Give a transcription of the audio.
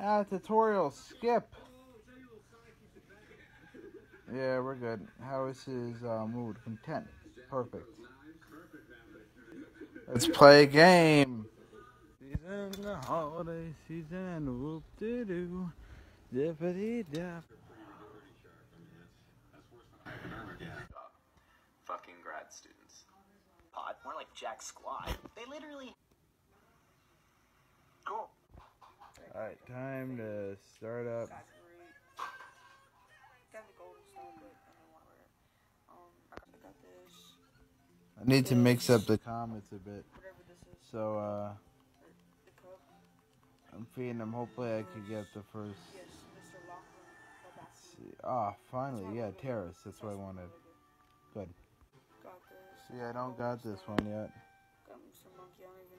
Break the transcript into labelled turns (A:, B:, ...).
A: Tutorial skip. Yeah, we're good. How is his mood? Content. Perfect. Let's play a game. Season, the holiday season. Whoop de doo. Dippity dap.
B: Fucking grad students. Pod, more like Jack Squad. They literally. Cool.
A: Alright, time to start up. I need to mix up the comments a bit. So, I'm feeding them. Hopefully I could get the first. Let's see. Ah, finally. Yeah, Terrace. That's what I wanted. Good. See, I don't got this one yet.